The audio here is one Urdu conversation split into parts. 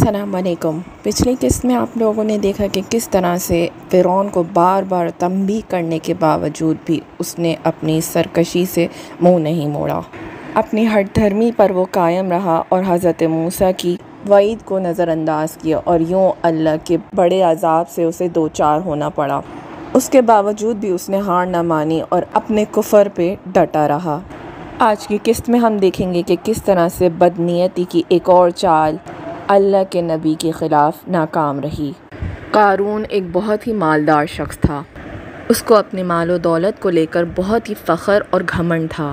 السلام علیکم۔ پچھلی قسط میں آپ لوگوں نے دیکھا کہ کس طرح سے فرعون کو بار بار تنبیہ کرنے کے باوجود بھی اس نے اپنی سرکشی سے منہ نہیں موڑا، اپنی ہٹ دھرمی پر وہ قائم رہا اور حضرت موسیٰ کی وعید کو نظر انداز کیا، اور یوں اللہ کے بڑے عذاب سے اسے دوچار ہونا پڑا۔ اس کے باوجود بھی اس نے ہار نہ مانی اور اپنے کفر پہ ڈٹا رہا۔ آج کی قسط میں ہم دیکھیں گے کہ کس طرح سے بدنیتی کی ایک اور چال اللہ کے نبی کے خلاف ناکام رہی۔ قارون ایک بہت ہی مالدار شخص تھا۔ اس کو اپنے مال و دولت کو لے کر بہت ہی فخر اور گھمنڈ تھا۔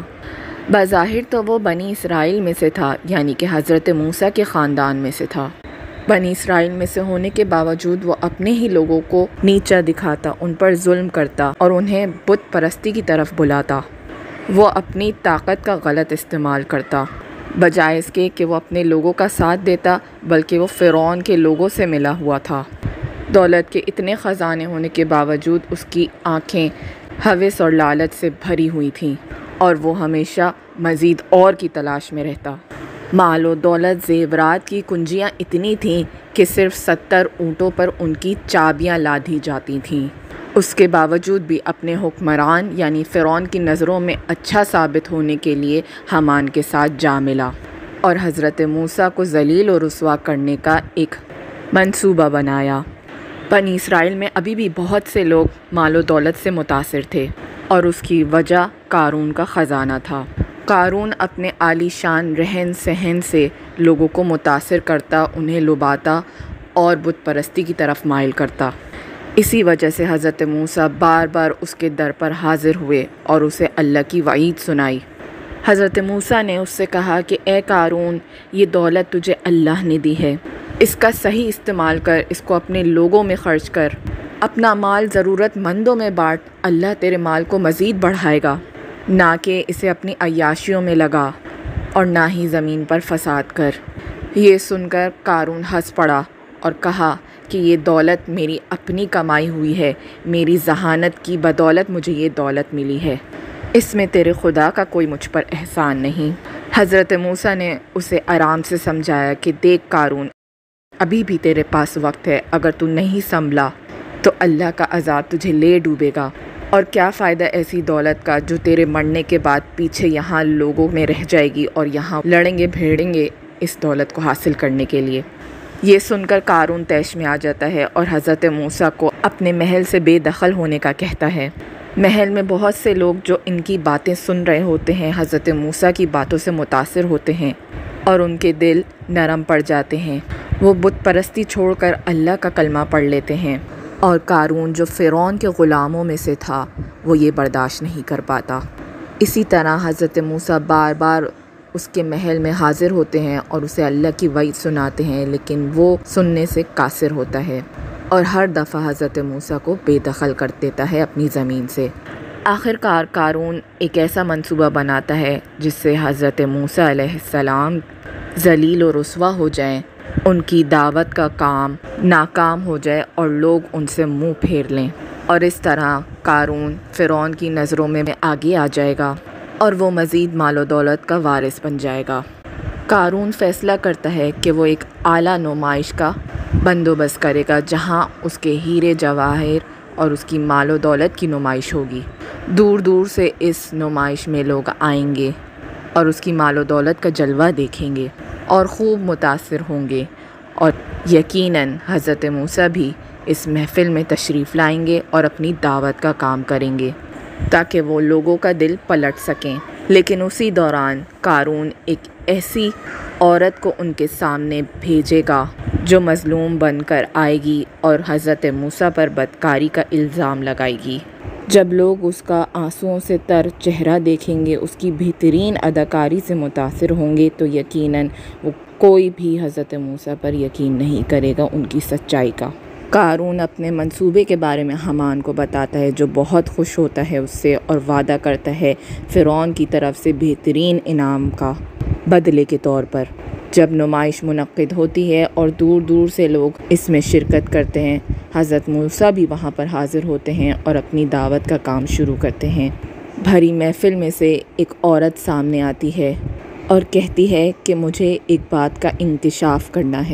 بظاہر تو وہ بنی اسرائیل میں سے تھا، یعنی کہ حضرت موسیٰ کے خاندان میں سے تھا۔ بنی اسرائیل میں سے ہونے کے باوجود وہ اپنے ہی لوگوں کو نیچا دکھاتا، ان پر ظلم کرتا اور انہیں بت پرستی کی طرف بلاتا۔ وہ اپنی طاقت کا غلط استعمال کرتا، بجائے اس کے کہ وہ اپنے لوگوں کا ساتھ دیتا، بلکہ وہ فرعون کے لوگوں سے ملا ہوا تھا۔ دولت کے اتنے خزانے ہونے کے باوجود اس کی آنکھیں ہوس اور لالچ سے بھری ہوئی تھیں، اور وہ ہمیشہ مزید اور کی تلاش میں رہتا۔ مال و دولت، زیورات کی کنجیاں اتنی تھیں کہ صرف 70 اونٹوں پر ان کی چابیاں لادھی جاتی تھیں۔ اس کے باوجود بھی اپنے حکمران یعنی فرعون کی نظروں میں اچھا ثابت ہونے کے لیے حامان کے ساتھ جا ملا اور حضرت موسیٰ کو ذلیل و رسوا کرنے کا ایک منصوبہ بنایا۔ بنی اسرائیل میں ابھی بھی بہت سے لوگ مال و دولت سے متاثر تھے، اور اس کی وجہ قارون کا خزانہ تھا۔ قارون اپنے عالی شان رہن سہن سے لوگوں کو متاثر کرتا، انہیں لباتا اور بت پرستی کی طرف مائل کرتا۔ اسی وجہ سے حضرت موسیٰ بار بار اس کے در پر حاضر ہوئے اور اسے اللہ کی وعید سنائی۔ حضرت موسیٰ نے اس سے کہا کہ اے قارون، یہ دولت تجھے اللہ نے دی ہے، اس کا صحیح استعمال کر، اس کو اپنے لوگوں میں خرچ کر، اپنا مال ضرورت مندوں میں بانٹ، اللہ تیرے مال کو مزید بڑھائے گا، نہ کہ اسے اپنی عیاشیوں میں لگا اور نہ ہی زمین پر فساد کر۔ یہ سن کر قارون ہنس پڑا اور کہا کہ یہ دولت میری اپنی کمائی ہوئی ہے، میری ذہانت کی بدولت مجھے یہ دولت ملی ہے، اس میں تیرے خدا کا کوئی مجھ پر احسان نہیں۔ حضرت موسیٰ نے اسے آرام سے سمجھایا کہ دیکھ قارون، ابھی بھی تیرے پاس وقت ہے، اگر تو نہیں سنبھلا تو اللہ کا عذاب تجھے لے ڈوبے گا، اور کیا فائدہ ایسی دولت کا جو تیرے مرنے کے بعد پیچھے یہاں لوگوں میں رہ جائے گی اور یہاں لڑیں گے بھیڑیں گے اس دولت کو حاصل کرنے کے لیے۔ یہ سن کر قارون طیش میں آ جاتا ہے اور حضرت موسیٰ کو اپنے محل سے بے دخل ہونے کا کہتا ہے۔ محل میں بہت سے لوگ جو ان کی باتیں سن رہے ہوتے ہیں حضرت موسیٰ کی باتوں سے متاثر ہوتے ہیں اور ان کے دل نرم پڑ جاتے ہیں، وہ بت پرستی چھوڑ کر اللہ کا کلمہ پڑھ لیتے ہیں، اور قارون جو فرعون کے غلاموں میں سے تھا وہ یہ برداشت نہیں کر پاتا۔ اسی طرح حضرت موسیٰ بار بار اس کے محل میں حاضر ہوتے ہیں اور اسے اللہ کی وعید سناتے ہیں، لیکن وہ سننے سے قاصر ہوتا ہے اور ہر دفعہ حضرت موسیٰ کو بے دخل کر دیتا ہے اپنی زمین سے۔ آخر کار قارون ایک ایسا منصوبہ بناتا ہے جس سے حضرت موسیٰ علیہ السلام ذلیل و رسوا ہو جائیں، ان کی دعوت کا کام ناکام ہو جائے اور لوگ ان سے منہ پھیر لیں، اور اس طرح قارون فرعون کی نظروں میں آگے آ جائے گا اور وہ مزید مال و دولت کا وارث بن جائے گا۔ قارون فیصلہ کرتا ہے کہ وہ ایک اعلیٰ نمائش کا بندوبست کرے گا جہاں اس کے ہیرے جواہر اور اس کی مال و دولت کی نمائش ہوگی۔ دور دور سے اس نمائش میں لوگ آئیں گے اور اس کی مال و دولت کا جلوہ دیکھیں گے اور خوب متاثر ہوں گے، اور یقیناً حضرت موسیٰ بھی اس محفل میں تشریف لائیں گے اور اپنی دعوت کا کام کریں گے تاکہ وہ لوگوں کا دل پلٹ سکیں۔ لیکن اسی دوران قارون ایک ایسی عورت کو ان کے سامنے بھیجے گا جو مظلوم بن کر آئے گی اور حضرت موسیٰ پر بدکاری کا الزام لگائے گی۔ جب لوگ اس کا آنسوؤں سے تر چہرہ دیکھیں گے، اس کی بہترین اداکاری سے متاثر ہوں گے، تو یقیناً وہ کوئی بھی حضرت موسیٰ پر یقین نہیں کرے گا ان کی سچائی کا۔ قارون اپنے منصوبے کے بارے میں حامان کو بتاتا ہے، جو بہت خوش ہوتا ہے اس سے اور وعدہ کرتا ہے فرعون کی طرف سے بہترین انعام کا بدلے کے طور پر۔ جب نمائش منعقد ہوتی ہے اور دور دور سے لوگ اس میں شرکت کرتے ہیں، حضرت موسیٰ بھی وہاں پر حاضر ہوتے ہیں اور اپنی دعوت کا کام شروع کرتے ہیں۔ بھری محفل میں سے ایک عورت سامنے آتی ہے اور کہتی ہے کہ مجھے ایک بات کا انکشاف کرنا ہے۔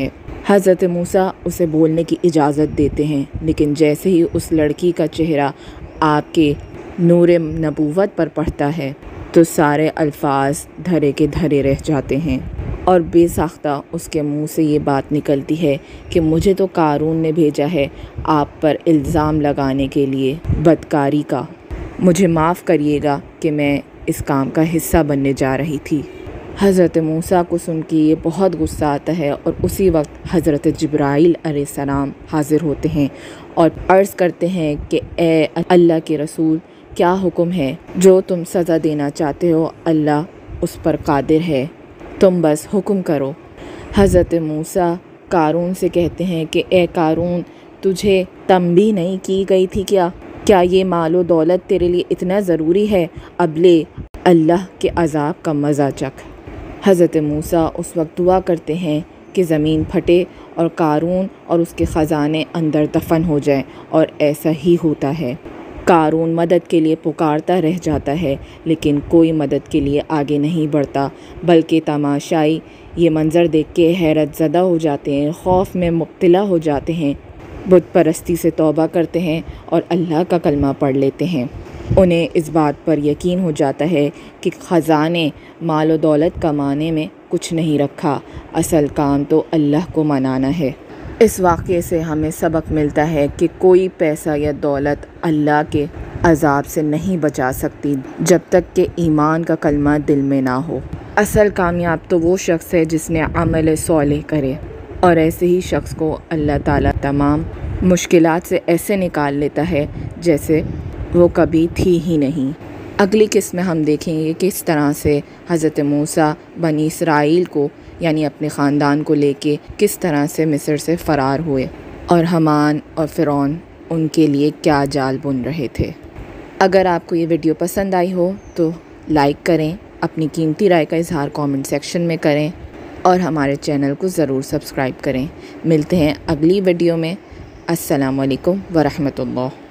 حضرت موسیٰ اسے بولنے کی اجازت دیتے ہیں، لیکن جیسے ہی اس لڑکی کا چہرہ آپ کے نور نبوت پر پڑتا ہے تو سارے الفاظ دھرے کے دھرے رہ جاتے ہیں اور بے ساختہ اس کے منہ سے یہ بات نکلتی ہے کہ مجھے تو قارون نے بھیجا ہے آپ پر الزام لگانے کے لیے بدکاری کا، مجھے معاف کریے گا کہ میں اس کام کا حصہ بننے جا رہی تھی۔ حضرت موسیٰ کو سن کے یہ بہت غصہ آتا ہے اور اسی وقت حضرت جبرائیل علیہ السلام حاضر ہوتے ہیں اور عرض کرتے ہیں کہ اے اللہ کے رسول، کیا حکم ہے؟ جو تم سزا دینا چاہتے ہو اللہ اس پر قادر ہے، تم بس حکم کرو۔ حضرت موسیٰ قارون سے کہتے ہیں کہ اے قارون، تجھے تنبیہ نہیں کی گئی تھی کیا یہ مال و دولت تیرے لیے اتنا ضروری ہے؟ اب لے اللہ کے عذاب کا مزہ چکھ۔ حضرت موسیٰ اس وقت دعا کرتے ہیں کہ زمین پھٹے اور قارون اور اس کے خزانے اندر دفن ہو جائیں، اور ایسا ہی ہوتا ہے۔ قارون مدد کے لیے پکارتا رہ جاتا ہے لیکن کوئی مدد کے لیے آگے نہیں بڑھتا، بلکہ تماشائی یہ منظر دیکھ کے حیرت زدہ ہو جاتے ہیں، خوف میں مبتلا ہو جاتے ہیں، بت پرستی سے توبہ کرتے ہیں اور اللہ کا کلمہ پڑھ لیتے ہیں۔ انہیں اس بات پر یقین ہو جاتا ہے کہ خزانے مال و دولت کمانے میں کچھ نہیں رکھا، اصل کام تو اللہ کو منانا ہے۔ اس واقعے سے ہمیں سبق ملتا ہے کہ کوئی پیسہ یا دولت اللہ کے عذاب سے نہیں بچا سکتی جب تک کہ ایمان کا کلمہ دل میں نہ ہو۔ اصل کامیاب تو وہ شخص ہے جس نے عمل صالح کرے، اور ایسے ہی شخص کو اللہ تعالیٰ تمام مشکلات سے ایسے نکال لیتا ہے جیسے وہ کبھی تھی ہی نہیں۔ اگلی قسط میں ہم دیکھیں گے کس طرح سے حضرت موسیٰ بنی اسرائیل کو یعنی اپنے خاندان کو لے کے کس طرح سے مصر سے فرار ہوئے، اور حامان اور فرعون ان کے لیے کیا جال بن رہے تھے۔ اگر آپ کو یہ ویڈیو پسند آئی ہو تو لائک کریں، اپنی قیمتی رائے کا اظہار کامنٹ سیکشن میں کریں اور ہمارے چینل کو ضرور سبسکرائب کریں۔ ملتے ہیں اگلی ویڈیو میں۔ السلام علیکم ورحمۃ اللہ۔